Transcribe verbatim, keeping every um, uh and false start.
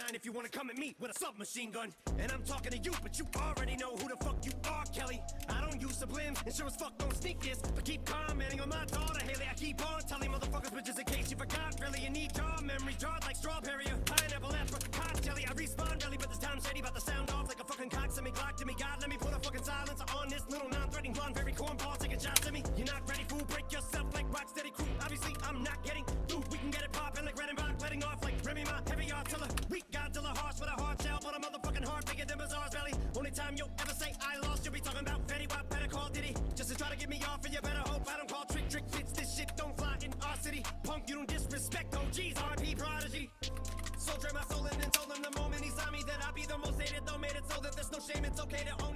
line if you wanna come at me with a submachine gun. And I'm talking to you, but you already know who the fuck you are, Kelly. I don't use sublims, and sure as fuck don't sneak this, but keep commenting on my daughter, Haley. I keep on telling motherfuckers, but just in case you forgot, really, you need your memory jarred like strawberry or pineapple apricot jelly. I respawn really, but this time shady, about to sound off like a fucking cock. Send me Glock to me, God, let me put a fucking silencer on this little non-threatening blonde, very cornball, taking shots at me. You're not ready, fool, break yourself like Rocksteady crew. Obviously, I'm not getting through. We can get it poppin' like Red and Rock, letting off like Remy Ma, heavy artillery. Weak Godzilla, harsh with a hard shell, but a motherfucking heart bigger than Bazaar's belly. Only time you'll ever say I lost, you'll be talking about Fetty Wap, better call Diddy. Just to try to get me off, and you better hope I don't call trick trick fits. This shit don't fly in our city. Punk, you don't disrespect O Gs, R P Prodigy. Soul drank my soul in and told him the moment he saw me that I'd be the most hated, though made it so that there's no shame. It's okay to own